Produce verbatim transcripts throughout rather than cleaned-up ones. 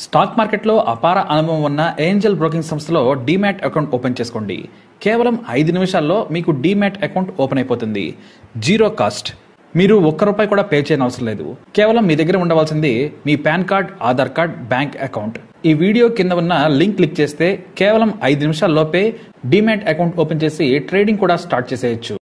Stock మార్కెట్లో అపార అనుభవం ఉన్న ఏంజల్ బ్రోకింగ్ సంస్థలో డీమ్యాట్ అకౌంట్ ఓపెన్ చేసుకోండి. కేవలం ఐదు నిమిషాల్లో మీకు డీమ్యాట్ అకౌంట్ ఓపెన్ అయిపోతుంది. Zero cost. మీరు ఒక్క రూపాయి కూడా పే చేయని అవసరం లేదు. కేవలం మీ దగ్గర ఉండవలసింది మీ PAN card, Aadhaar card, bank account. ఈ వీడియో కింద ఉన్న లింక్ క్లిక్ చేస్తే కేవలం ఐదు నిమిషాల్లోపే డీమ్యాట్ అకౌంట్ ఓపెన్ చేసి ట్రేడింగ్ కూడా స్టార్ట్ చేసేయచ్చు.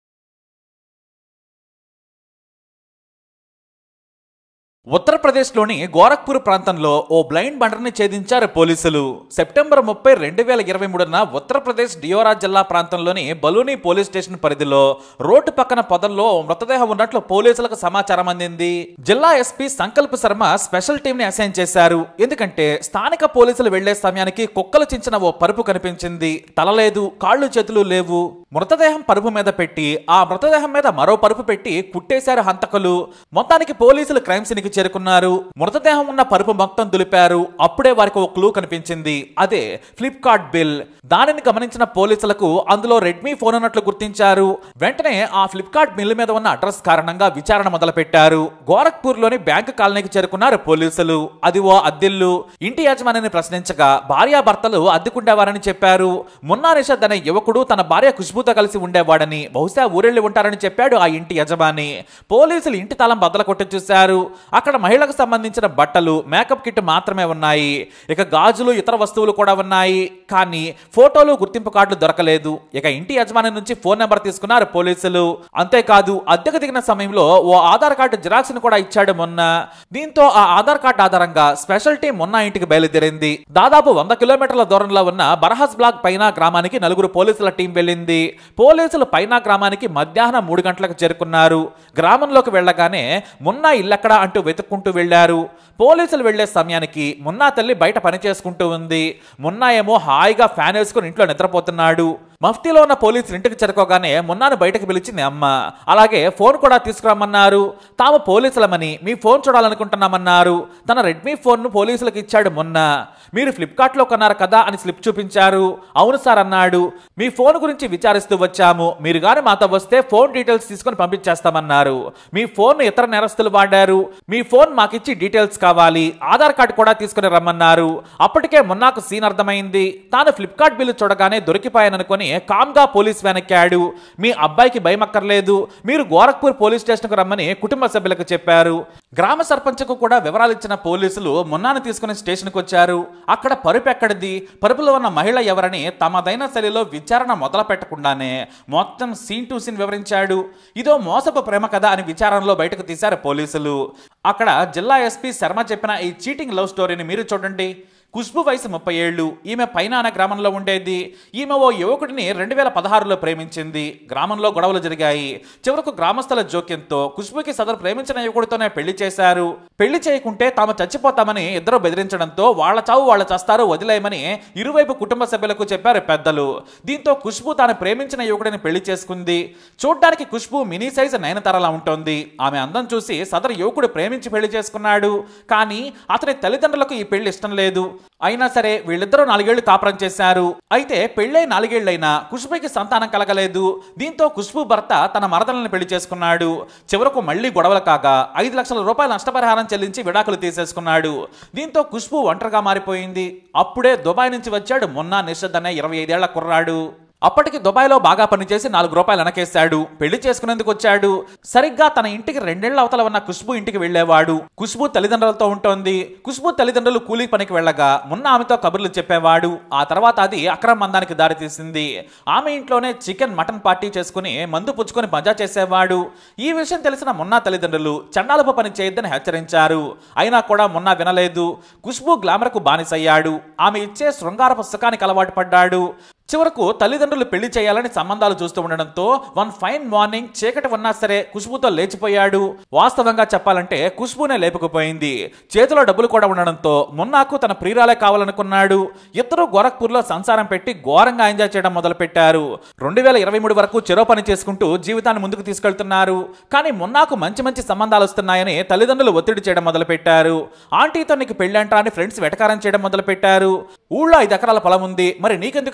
ఉత్తరప్రదేశ్లోని గోరఖ్పూర్ ప్రాంతంలో ఓ బ్లైండ్ బండర్ని ఛేదించారు పోలీసులు. సెప్టెంబర్ ముప్పై రెండు వేల ఇరవై మూడున ఉత్తరప్రదేశ్ డియోరా జిల్లా ప్రాంతంలోని బలూని పోలీస్ స్టేషన్ పరిధిలో రోడ్డు పక్కన పొదల్లో మృతదేహం ఉన్నట్లు పోలీసులకు సమాచారం అందింది. జిల్లా SP Sankalp Sharma special team ని అసైన్ చేశారు. ఎందుకంటే స్థానిక పోలీసులు వెళ్లే సమయానికి కుక్కలు చించిన ఓ పరుపు కనిపించింది. తల లేదు, కాళ్ళు చేతులు లేవు. మృతదేహం పరుపు మీద పెట్టి ఆ మృతదేహం మీద మరో పరుపు పెట్టి కుట్టేశారు హంతకులు. మొత్తానికి పోలీసులు క్రైమ్ సీన్ కి చేరుకున్నారు. మృతదేహం ఉన్న పరుపు మొత్తం దులిపారు. అప్పుడే వారికి ఓ క్లూ కనిపించింది. అదే ఫ్లిప్కార్ట్ బిల్. దానిని గమనించిన పోలీసులకు అందులో రెడ్మీ ఫోన్ ఉన్నట్లు గుర్తించారు. వెంటనే ఆ ఫ్లిప్కార్ట్ బిల్ మీద ఉన్న అడ్రస్ కారణంగా విచారణ మొదలు పెట్టారు. గోరఖ్పూర్ లోని బ్యాంకు కాలనీకి చేరుకున్నారు పోలీసులు. అది ఓ అద్దెల్లు. ఇంటి యజమానిని ప్రశ్నించగా భార్యాభర్తలు అద్దెకుండేవారని చెప్పారు. మున్నా నిషద్ అనే యువకుడు తన భార్య ఖుష్బూతో కలిసి ఉండేవాడని, బహుశా ఊరెళ్లి ఉంటారని చెప్పాడు ఆ ఇంటి యజమాని. పోలీసులు ఇంటి తాళం బద్దలు కొట్టి చూశారు. అక్కడ మహిళకు సంబంధించిన బట్టలు, మేకప్ కిట్ మాత్రమే ఉన్నాయి. ఇక గాజులు, ఇతర వస్తువులు కూడా ఉన్నాయి. కానీ ఫోటోలు, గుర్తింపు కార్డులు దొరకలేదు. ఇక ఇంటి యజమాని నుంచి ఫోన్ నెంబర్ తీసుకున్నారు పోలీసులు. అంతేకాదు, అద్దెకు దిగిన సమయంలో ఓ ఆధార్ కార్డు జిరాక్స్ ను కూడా ఇచ్చాడు మొన్న. దీంతో ఆ ఆధార్ కార్డు ఆధారంగా స్పెషల్ టీం మొన్న ఇంటికి బయలుదేరింది. దాదాపు వంద కిలోమీటర్ల దూరంలో ఉన్న బరహస్ బ్లాక్ పైన గ్రామానికి నలుగురు పోలీసుల టీం వెళ్ళింది. పోలీసులు పైన గ్రామానికి మధ్యాహ్నం మూడు గంటలకు చేరుకున్నారు. గ్రామంలోకి వెళ్లగానే మున్నా ఇల్లెక్కడ అంటూ వెతుక్కుంటూ వెళ్లారు. పోలీసులు వెళ్లే సమయానికి మున్నా తల్లి బయట పని చేసుకుంటూ ఉంది. మున్నా ఏమో హాయిగా ఫ్యాన్ వేసుకుని ఇంట్లో నిద్రపోతున్నాడు. మఫ్తీలో ఉన్న పోలీసులు ఇంటికి చేరుకోగానే మున్నాను బయటకు పిలిచింది అమ్మ. అలాగే ఫోన్ కూడా తీసుకురమ్మన్నారు. తాము పోలీసులమని, మీ ఫోన్ చూడాలనుకుంటున్నామన్నారు. తన రెడ్మీ ఫోన్ ను పోలీసులకు ఇచ్చాడు మున్నా. మీరు ఫ్లిప్కార్ట్ లో కొన్నారు కదా అని స్లిప్ చూపించారు. అవును సార్ అన్నాడు. మీ ఫోన్ గురించి విచారిస్తూ వచ్చాము. మీరు గాని మాతో వస్తే ఫోన్ డీటెయిల్స్ తీసుకుని పంపించేస్తామన్నారు. మీ ఫోన్ ఇతర నేరస్తులు వాడారు. మీ ఫోన్ మాకిచ్చి డీటెయిల్స్ కావాలి, ఆధార్ కార్డు కూడా తీసుకుని రమ్మన్నారు. అప్పటికే మున్నాకు సీన్ అర్థమైంది. తాను ఫ్లిప్కార్ట్ బిల్లు చూడగానే దొరికిపోయాననుకుని కామ్గా పోలీస్ వ్యాన్ ఎక్కాడు. మీ అబ్బాయికి భయం అక్కర్లేదు, మీరు గోరఖ్పూర్ పోలీస్ స్టేషన్ కు రమ్మని కుటుంబ సభ్యులకు చెప్పారు. గ్రామ సర్పంచ్ కు కూడా వివరాలు ఇచ్చిన పోలీసులు మున్నాను తీసుకుని స్టేషన్ కు వచ్చారు. అక్కడ పరుపు ఎక్కడిది, పరుపులో ఉన్న మహిళ ఎవరని తమదైన శైలిలో విచారణ మొదలు పెట్టకుండానే మొత్తం సీన్ టు సీన్ వివరించాడు. ఇదో మోసపు ప్రేమ కథ అని విచారణలో బయటకు తీశారు పోలీసులు. అక్కడ జిల్లా ఎస్పీ శర్మ చెప్పిన ఈ చీటింగ్ లవ్ స్టోరీని మీరు చూడండి. ఖుష్బూ వయసు ముప్పై ఏళ్లు. ఈమె పైనాన గ్రామంలో ఉండేది. ఈమె ఓ యువకుడిని రెండు వేల పదహారులో ప్రేమించింది. గ్రామంలో గొడవలు జరిగాయి. చివరకు గ్రామస్తుల జోక్యంతో ఖుష్బూకి సదరు ప్రేమించిన యువకుడితోనే పెళ్లి చేశారు. పెళ్లి చేయకుంటే తాము చచ్చిపోతామని ఇద్దరు బెదిరించడంతో వాళ్ళ చావు వాళ్ళ చస్తారు, వదిలేయమని ఇరువైపు కుటుంబ సభ్యులకు చెప్పారు పెద్దలు. దీంతో ఖుష్బూ తాను ప్రేమించిన యువకుడిని పెళ్లి చేసుకుంది. చూడ్డానికి ఖుష్బూ మినీ సైజ్ నయనతారలా ఉంటుంది. ఆమె అందం చూసి సదరు యువకుడు ప్రేమించి పెళ్లి చేసుకున్నాడు. కానీ అతని తల్లిదండ్రులకు ఈ పెళ్లి ఇష్టం లేదు. అయినా సరే వీళ్ళిద్దరూ నాలుగేళ్లు కాపురం చేశారు. అయితే పెళ్లై నాలుగేళ్లైనా ఖుష్బూకి సంతానం కలగలేదు. దీంతో ఖుష్బూ భర్త తన మరదలను పెళ్లి చేసుకున్నాడు. చివరకు మళ్లీ గొడవలు కాగా ఐదు లక్షల రూపాయల నష్టపరిహారం చెల్లించి విడాకులు తీసేసుకున్నాడు. దీంతో ఖుష్బూ ఒంటరిగా మారిపోయింది. అప్పుడే దుబాయ్ నుంచి వచ్చాడు మున్నా నిషద్ అనే ఇరవై ఐదేళ్ల కుర్రాడు. అప్పటికి దుబాయ్లో బాగా పనిచేసి నాలుగు రూపాయలు వెనకేశాడు. పెళ్లి చేసుకునేందుకు వచ్చాడు. సరిగ్గా తన ఇంటికి రెండేళ్ల అవతల ఉన్న ఖుష్బూ ఇంటికి వెళ్లేవాడు. ఖుష్బూ తల్లిదండ్రులతో ఉంటోంది. ఖుష్బూ తల్లిదండ్రులు కూలీ పనికి వెళ్లగా మున్న ఆమెతో కబుర్లు చెప్పేవాడు. ఆ తర్వాత అది అక్రమ మందానికి దారితీసింది. ఆమె ఇంట్లోనే చికెన్, మటన్ పార్టీ చేసుకుని మందు పుచ్చుకొని మజా చేసేవాడు. ఈ విషయం తెలిసిన మున్నా తల్లిదండ్రులు చండాలపు పని చేయొద్దని హెచ్చరించారు. అయినా కూడా మున్నా వినలేదు. ఖుష్బూ గ్లామర్ కు బానిసయ్యాడు. ఆమె ఇచ్చే శృంగార పుస్తకానికి అలవాటు పడ్డాడు. చివరకు తల్లిదండ్రులు పెళ్లి చేయాలని సంబంధాలు చూస్తూ ఉండడంతో వన్ ఫైన్ మార్నింగ్ చీకటి ఉన్నా సరే ఖుష్బూతో లేచిపోయాడు. వాస్తవంగా చెప్పాలంటే ఖుష్బూనే లేపుకుపోయింది. చేతిలో డబ్బులు కూడా ఉండడంతో మున్నాకు తన ప్రియురాలే కావాలనుకున్నాడు. ఇద్దరు గోరఖ్పూర్ లో సంసారం పెట్టి ఘోరంగా ఎంజాయ్ చేయడం మొదలు పెట్టారు. రెండు వేల ఇరవై మూడు వరకు చెరో పని చేసుకుంటూ జీవితాన్ని ముందుకు తీసుకెళ్తున్నారు. కానీ మున్నాకు మంచి మంచి సంబంధాలు వస్తున్నాయని తల్లిదండ్రులు ఒత్తిడి చేయడం మొదలు పెట్టారు. ఆంటీతో నీకు పెళ్లి అంటా అని ఫ్రెండ్స్ వెటకారం చేయడం మొదలు పెట్టారు. ఊళ్ళో ఐదు ఎకరాల పొలం ఉంది, మరి నీకెందుకురా ఈ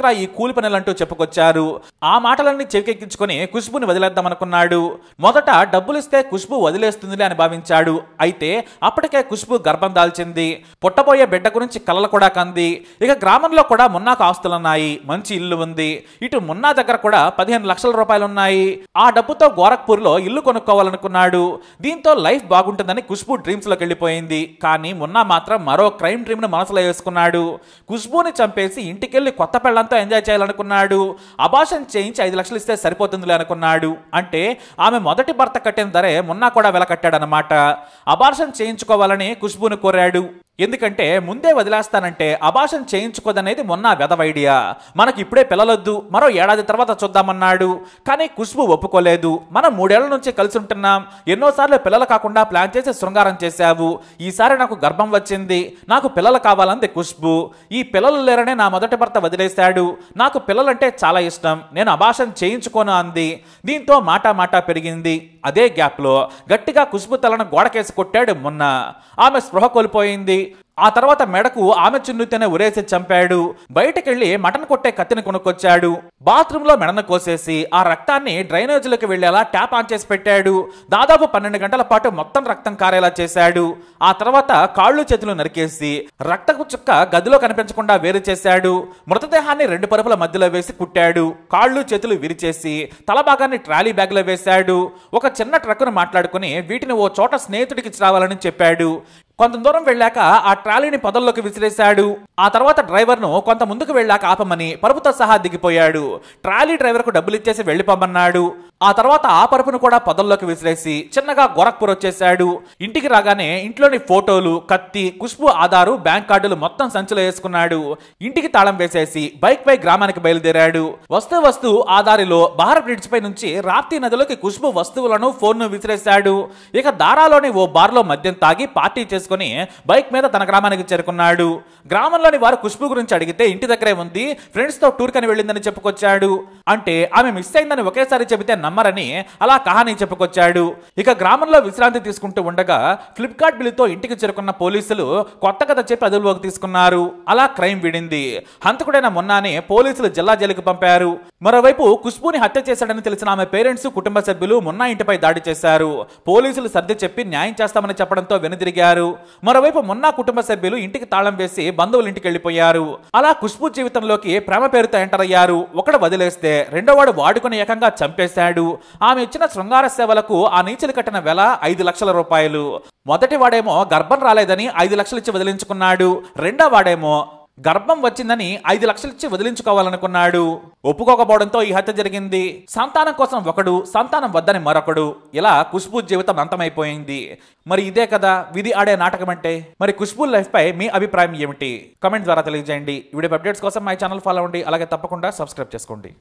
కూలి పనులంటూ చెప్పుకొచ్చారు. ఆ మాటలన్నీ చెవికెక్కించుకొని ఖుష్బుని వదిలేద్దామనుకున్నాడు. మొదట డబ్బులిస్తే ఖుష్బు వదిలేస్తుందిలే అని భావించాడు. అయితే అప్పటికే ఖుష్బు గర్భం దాల్చింది. పుట్టబోయే బిడ్డ గురించి కలలు కూడా కంది. ఇక గ్రామంలో కూడా మున్నాకు ఆస్తులున్నాయి, మంచి ఇల్లు ఉంది. ఇటు మున్నా దగ్గర కూడా పదిహేను లక్షల రూపాయలు ఉన్నాయి. ఆ డబ్బుతో గోరఖ్పూర్ లో ఇల్లు కొనుక్కోవాలనుకున్నాడు. దీంతో లైఫ్ బాగుంటుందని ఖుష్బు డ్రీమ్స్ లోకి వెళ్ళిపోయింది. కానీ మున్నా మాత్రం మరో క్రైమ్ డ్రీమ్ ను మనసులో వేసుకున్నాడు. ఖుష్బుని చంపేసి ఇంటికెళ్లి కొత్త పెళ్లంతో ఎంజాయ్ చేయాలనుకున్నాడు. అబార్షన్ చేయించి ఐదు లక్షలు ఇస్తే సరిపోతుందిలే అనుకున్నాడు. అంటే ఆమె మొదటి భర్త కట్టిన ధరే మున్నా కూడా వెల కట్టాడనమాట. అబార్షన్ చేయించుకోవాలని ఖుష్బుని కోరాడు. ఎందుకంటే ముందే వదిలేస్తానంటే అబార్షన్ చేయించుకోదనేది మొన్న వెదవ ఐడియా. మనకి ఇప్పుడే పిల్లలొద్దు, మరో ఏడాది తర్వాత చూద్దామన్నాడు. కానీ ఖుష్బు ఒప్పుకోలేదు. మనం మూడేళ్ల నుంచి కలిసి ఉంటున్నాం, ఎన్నోసార్లు పిల్లలు కాకుండా ప్లాన్ చేసి శృంగారం చేశావు. ఈసారి నాకు గర్భం వచ్చింది, నాకు పిల్లలు కావాలంది ఖుష్బు. ఈ పిల్లలు లేరనే నా మొదటి భర్త వదిలేశాడు. నాకు పిల్లలంటే చాలా ఇష్టం, నేను అబార్షన్ చేయించుకోను అంది. దీంతో మాటా మాటా పెరిగింది. అదే గ్యాప్ లో గట్టిగా ఖుష్బు తలను గోడకేసి కొట్టాడు మొన్న. ఆమె స్పృహ కోల్పోయింది. ఆ తర్వాత మెడకు ఆమె చున్నుతేనే ఉరేసి చంపాడు. బయటకెళ్లి మటన్ కొట్టే కత్తిని కొనుక్కొచ్చాడు. బాత్రూమ్ లో మెడను కోసేసి ఆ రక్తాన్ని డ్రైనేజీలోకి వెళ్లేలా ట్యాప్ ఆన్ చేసి పెట్టాడు. దాదాపు పన్నెండు గంటల పాటు మొత్తం రక్తం కారేలా చేశాడు. ఆ తర్వాత కాళ్ళు చేతులు నరికేసి రక్తపు చుక్క గదిలో కనిపించకుండా వేరు చేశాడు. మృతదేహాన్ని రెండు పరుపుల మధ్యలో వేసి కుట్టాడు. కాళ్ళు చేతులు విరిచేసి తల భాగాన్ని ట్రాలీ బ్యాగ్ లో వేశాడు. ఒక చిన్న ట్రక్కును మాట్లాడుకుని వీటిని ఓ చోట స్నేహితుడికి రావాలని చెప్పాడు. కొంత దూరం వెళ్ళాక ఆ ట్రాలీని పొదల్లోకి విసిరేశాడు. ఆ తర్వాత డ్రైవర్ ను కొంత ముందుకు వెళ్ళాక ఆపమని పరుపుతో సహా దిగిపోయాడు. ట్రాలీ డ్రైవర్ కు డబ్బులు ఇచ్చేసి వెళ్లిపోమన్నాడు. ఆ తర్వాత ఆ పరుపును కూడా పొదల్లోకి విసిరేసి చిన్నగా గోరఖ్పూర్ వచ్చేశాడు. ఇంటికి రాగానే ఇంట్లోని ఫోటోలు, కత్తి, ఖుష్బు ఆధారు, బ్యాంక్ కార్డులు మొత్తం సంచిలో వేసుకున్నాడు. ఇంటికి తాళం వేసేసి బైక్ పై గ్రామానికి బయలుదేరాడు. వస్తూ వస్తూ ఆ దారిలో బహార్ బ్రిడ్జ్ పై నుంచి రాప్తీ నదిలోకి ఖుష్బు వస్తువులను, ఫోన్ ను విసిరేశాడు. ఇక దారాలోని ఓ బార్ లో మద్యం తాగి పార్టీ చేసుకుని బైక్ మీద తన గ్రామానికి చేరుకున్నాడు. గ్రామంలోని వారు ఖుష్బు గురించి అడిగితే ఇంటి దగ్గరే ఉంది, ఫ్రెండ్స్ తో టూర్ కని వెళ్ళిందని చెప్పుకొచ్చాడు. అంటే ఆమె మిస్ అయిందని ఒకేసారి చెబితే నమ్మరని అలా కహానీ చెప్పుకొచ్చాడు. ఇక గ్రామంలో విశ్రాంతి తీసుకుంటూ ఉండగా ఫ్లిప్కార్ట్ బిల్లుతో ఇంటికి చేరుకున్న పోలీసులు కొత్త కథ చెప్పి అదుపులోకి తీసుకున్నారు. అలా క్రైమ్ విడింది. హంతకుడైన మొన్నాని పోలీసులు జిల్లా జైలుకు పంపారు. మరోవైపు ఖుష్బుని హత్య చేశాడని తెలిసిన ఆమె పేరెంట్స్, కుటుంబ సభ్యులు మొన్నా ఇంటిపై దాడి చేశారు. పోలీసులు సర్ది చెప్పి న్యాయం చేస్తామని చెప్పడంతో వెనుదిరిగారు. మరోవైపు మొన్నా కుటుంబ సభ్యులు ఇంటికి తాళం వేసి బంధువుల ఇంటికి వెళ్లిపోయారు. అలా ఖుష్బు జీవితంలోకి ప్రేమ పేరుతో ఎంటర్ అయ్యారు. ఒకడు వదిలేస్తే రెండోవాడు వాడుకుని ఏకంగా చంపేశాడు. ఆమె ఇచ్చిన శృంగార సేవలకు ఆ నీచులు కట్టిన వెల ఐదు లక్షల రూపాయలు. మొదటి వాడేమో గర్భం రాలేదని ఐదు లక్షలు ఇచ్చి వదిలించుకున్నాడు. రెండో వాడేమో గర్భం వచ్చిందని ఐదు లక్షలు ఇచ్చి వదిలించుకోవాలనుకున్నాడు. ఒప్పుకోకపోవడంతో ఈ హత్య జరిగింది. సంతానం కోసం ఒకడు, సంతానం వద్దని మరొకడు. ఇలా ఖుష్బు జీవితం అంతమైపోయింది. మరి ఇదే కదా విధి ఆడే నాటకం అంటే. మరి ఖుష్బు లైఫ్ పై మీ అభిప్రాయం ఏమిటి? కమెంట్ ద్వారా తెలియజేయండి. వీడియో అప్డేట్స్ కోసం మై ఛానల్ ఫాలో అవ్వండి. అలాగే తప్పకుండా సబ్స్క్రైబ్ చేసుకోండి.